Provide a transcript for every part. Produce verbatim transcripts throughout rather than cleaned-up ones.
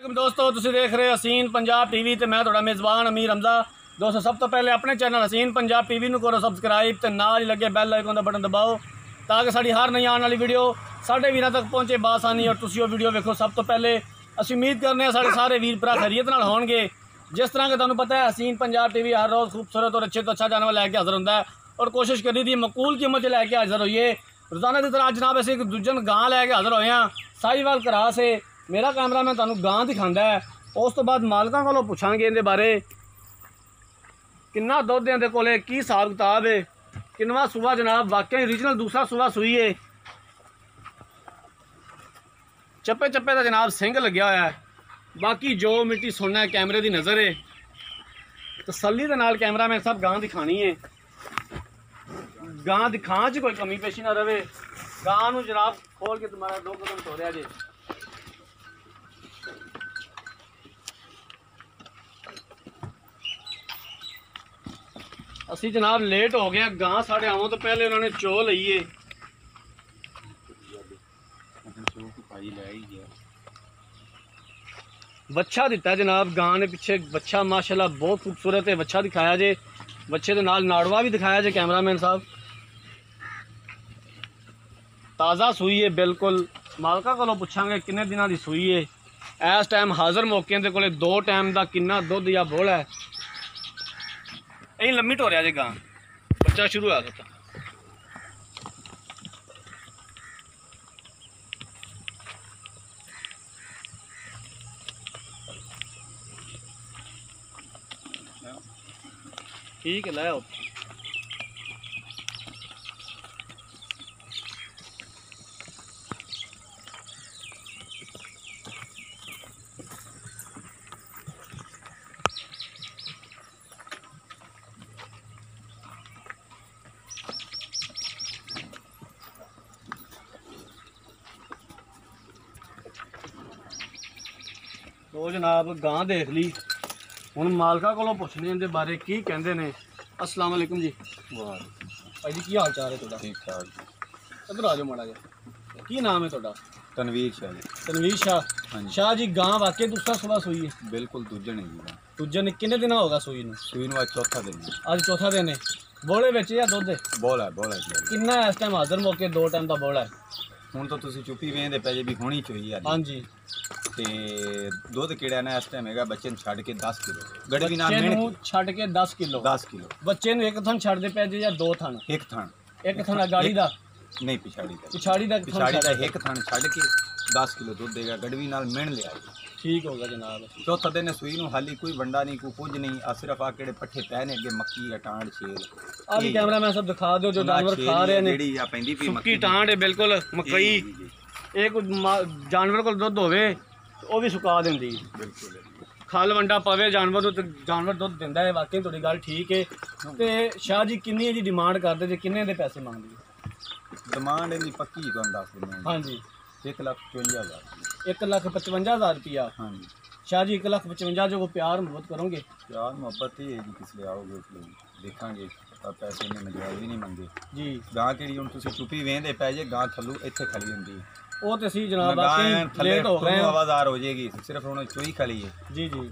वालेकुम दोस्तों, तुसीं देख रहे हसीन पंजाब टीवी ते मैं तुहाडा मेज़बान अमीर हमजा। दोस्तों सब तो पहले अपने चैनल हसीन पंजाब टीवी नूं करो सबसक्राइब ते नाल ही लगे बैल आइकन दा बटन दबाओ ताकि साडी हर नई आने वाली वीडियो साडे वीरां तक पहुँचे बासानी और तुसीं वो वीडियो वेखो सब तो पहले। असीं उम्मीद करने हैं साडे सारे वीर भरा खैरियत नाल होणगे। जिस तरह के तुहानूं पता है हसीन पंजाब टीवी हर रोज़ खूबसूरत और अच्छे तो अच्छा जानवर लैके हाज़र होंदा है और कोशिश करी दी मकूल कीमत च लैके हाज़र होइए। रोज़ाना की तरह जनाब असीं एक दूजन गां लैके हाज़र होए हैं साहिवाल करा से। मेरा कैमरा मैं तुहानूं गां दिखांदा है, उस तो बाद मालकां कोलों पुछांगे इहदे बारे किन्ना दुध इहदे कोले की हिसाब किताब है, किन्नवां सूआ जनाब वाकई ओरिजिनल दूसरा सूआ सूई है। चप्पे चप्पे का जनाब सिंग लग्या होया है। बाकी जो मिट्टी सुनना है कैमरे की नज़र है तसल्ली दे नाल कैमरा मैं सब गां दिखानी है। गां दिखाण च कोई कमी पेशी ना रहे। गां नूं जनाब खोल के तुम्हारा दो कदम तोड़िया जे। असी जनाब लेट हो गया, गां साढ़े आवन तो पहले उन्होंने चो लई है। बच्चा दिता जनाब गां ने पिछे, बच्चा माशाल्लाह बहुत खूबसूरत है। बच्चा दिखाया जे, बच्चे के नाल नाड़वा भी दिखाया जे कैमरामैन साहब। ताज़ा सूई है बिल्कुल। मालका को पुछांगे किन्ने दिनों की सूई है। इस टाइम हाज़र मौके दे कोले दो टाइम का किन्ना दुध या बोला है। यही लम्मी टोरिया जे गां, बच्चा शुरू आ गया। ठीक है लाओ। तो जनाब गां देख ली, हुण मालका कोलों पुछने इहदे बारे की कहंदे ने। अस्सलाम वालेकुम जी। वाह भाई जी, की हाल चाल है तुहाडा? ठीक ठाक। इधर आ जाओ माड़ा जी। की नाम है तुहाडा? तनवीर शाह जी। तनवीर शाह। शाह जी गां वाकई दूसरा सुबह सूई है? बिल्कुल दूजन है जी। दूजन किन्ने दिन होगा सूई नूं? सूई नूं अज चौथा दिन है। अज चौथा दिन है। बोले विच या दुध? बोला है, बोला है। किन्ना इस टाइम हाज़र मौके दो टाइम का बोला है? हुण तो तुसीं चुप्पी वेंदे पए जे भी होनी चाहिए। हाँ जी। ते दुध किड़ा ना इस टाइम हैगा बच्चे नूं छड्ड के दस किलो। गड़वी नाल मेण छड्ड के दस किलो। दस किलो बच्चे नूं एक थन छड्डदे पे जे या दो थन? एक थन। एक थन गाड़ी दा नहीं, पिछाड़ी दा। पिछाड़ी दा पिछाड़ी दा एक थन छड्ड के दस किलो दुध देगा। गड़वी नाल मेण ले आई। ठीक होगा जनाब। चौथा दिन सूई नूं हाली कोई वंडा नहीं, कोई कुछ नहीं। आ सिर्फ आ केड़े पट्ठे पै ने अगे मक्की या टांड छेल। आ भी कैमरा मैं सब दिखा दो जो जानवर खा रहे ने। जेड़ी आ पैंदी पई मक्की टांड है बिल्कुल मकई। एक जानवर को दुध होवे वो भी सुका देंदी बिल्कुल। खल वंडा पवे जानवर तो जानवर दुध दिंदा है। वाकई थोड़ी गल ठीक है। तो शाह जी किन्नी जी डिमांड करते जे, किन्ने दे पैसे मंगदी? डिमांड इहदी पक्की तुहानूं दस दिंदे। हाँ जी। एक लाख पचवंजा हज़ार। एक लाख पचवंजा हज़ार रुपया। हाँ जी। शाह जी एक लाख पचवंजा जो प्यार मोहब्बत करोगे? प्यार मोहब्बत ही है जी, किसले आओगे उसले देखांगे। पैसे ने मजाज भी नहीं मंगे जी। गां केड़ी हुण तुसीं चुप्पी वेंदे पै जे, गां थल्लू इत्थे खली हुंदी वो तो सी जनाब लेट हो गए। आवाज़ार हो जाएगी सिर्फ हुण चोई खली है जी जी।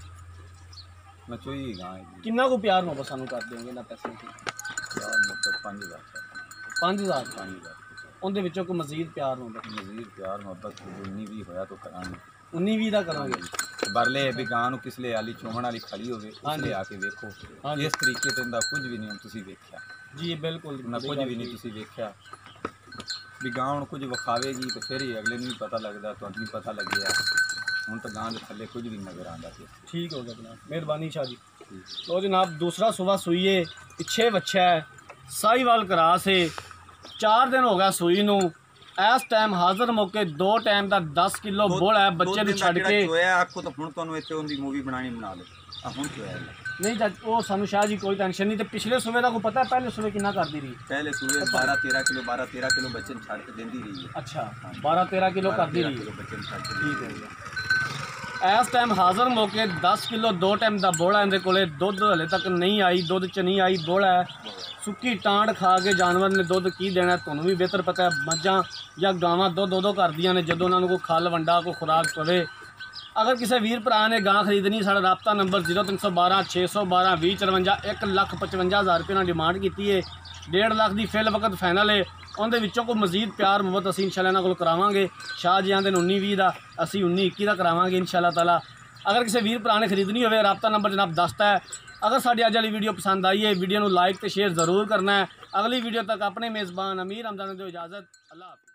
मैं चोई गां किन्ना को प्यार मोहब्बत सानू कर देंगे ना पैसे की? प्यार मोहब्बत पाँच हज़ार पाँच हज़ार पाँच हज़ार उनके विचों कोई मजीद प्यार मोहब्बत? मजीद प्यार मोहब्बत उन्नी भी होया तो करांगे। उन्नी भी दा करांगे। बरले भी गां नूं किसले आली चोमण वाली खड़ी होवे उसले आके देखो। इस तरीके ते इंदा कुछ भी नहीं तुसीं वेख्या जी। बिल्कुल ना कुछ भी नहीं तुसीं वेख्या भी गां हुण कुछ विखावे जी तो फिर ही अगले नूं भी पता लगदा, तुहानूं भी पता लग्या। हुण तो गां दे थल्ले कुछ भी नज़र आंदा। ठीक हो गया जनाब, मेहरबानी शाह जी। तो जनाब दूसरा सुबह सूई है, पिछे बच्चा है, साहिवाल क्रास है। चार दिन हो गया सूई नूं। इस टाइम हाज़र मौके दो टाइम का दस किलो बोला है। बच्चे नूं छड्ड के आखो तो हुण तुहानूं इत्थे उहदी मूवी बनानी बना लो। हुण क्यों है नहीं चाच वो सानू शाह जी कोई टेंशन नहीं। तो पिछले सूबे का को पता है पहले सूबे कितना करती रही? पहले सूबे बारह तेरह किलो बारह तेरह किलो बच्चे छड़ के देंदी रही है। अच्छा बारह तेरह किलो करती रही है। ठीक है। इस टाइम हाज़र मौके दस किलो दो टाइम का बोला इनके कोले दुध हले तक नहीं आई, दुध च नहीं आई बोला है। सुक्की टांड खा के जानवर ने दुध की देना तुहानू भी बेहतर पता है। मझां या गावां दुध उदों करदियां ने जदों उन्हां नूं कोई खल वंडा कोई खुराक पवे। अगर किसी वीर भरा ने गां खरीदनी साढ़ा राबता नंबर जीरो तीन सौ बारह छे सौ बारह भी चरवंजा एक लख पचवंजा हज़ार रुपये ने डिमांड की है। डेढ़ लाख की फिल वक्त फाइनल है। उनके विचों कोई मजीद प्यार मुहब्बत असीं इंशाअल्लाह इन्हां कोल करावांगे। शाह जी आंदे उन्नी भी का असीं उन्नी इक्की का करावांगे इंशाअल्लाह ताला। अगर किसी वीर भरा ने खरीदनी हो राबता नंबर जनाब दसता है। अगर साड़ी अज वाली वीडियो पसंद आई है वीडियो को लाइक तो शेयर जरूर करना है। अगली वीडियो तक अपने मेज़बान अमीर हमदान दो इजाज़त। अल्लाह हाफ़िज़।